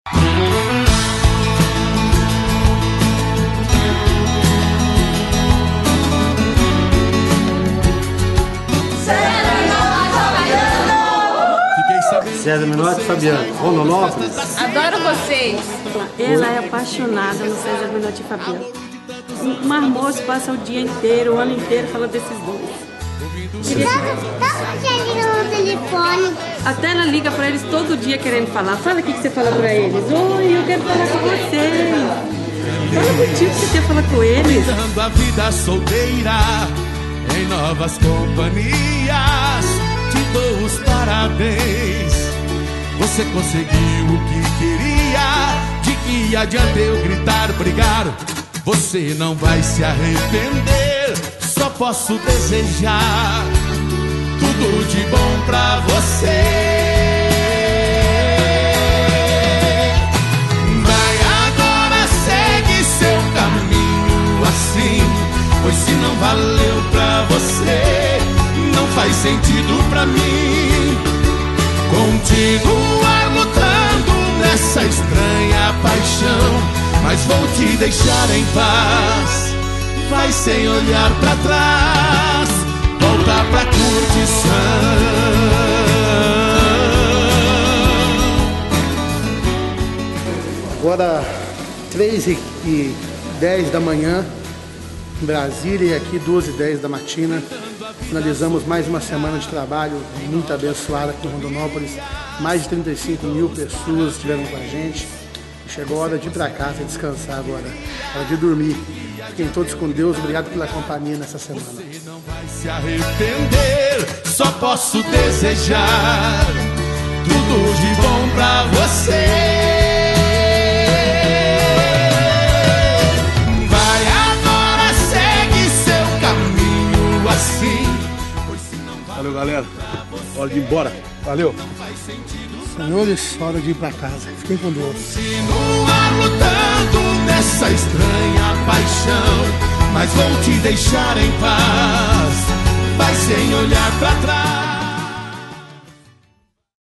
César Menotti e Fabiano, Rondonópolis. Adoro vocês. Ela é apaixonada no César Menotti e Fabiano. O Marmoso passa o dia inteiro, o ano inteiro falando desses dois. No telefone. Até ela liga pra eles todo dia querendo falar. Fala o que você fala pra eles. Oi, eu quero falar com vocês. Fala contigo que você quer falar com eles. Dando a vida solteira em novas companhias. Te dou os parabéns. Você conseguiu o que queria. De que adianta eu gritar, brigar? Você não vai se arrepender. Só posso desejar tudo de bom pra você. Vai agora, segue seu caminho assim. Pois se não valeu pra você, não faz sentido pra mim. Continuar lutando nessa estranha paixão, mas vou te deixar em paz. Vai sem olhar pra trás, volta pra curtição. Agora 3h10 da manhã em Brasília e aqui 2h10 da matina. Finalizamos mais uma semana de trabalho muito abençoada aqui em Rondonópolis. Mais de 35 mil pessoas estiveram com a gente. Chegou a hora de ir para casa, descansar agora, hora de dormir. Fiquem todos com Deus, obrigado pela companhia nessa semana. Você não vai se arrepender, só posso desejar tudo de bom pra você. Vai agora, segue seu caminho assim. Valeu, galera. Hora de ir embora. Valeu. Senhores, hora de ir pra casa. Fiquem com Deus. Continuar lutando nessa estranha paixão, mas vou te deixar em paz. Vai sem olhar pra trás.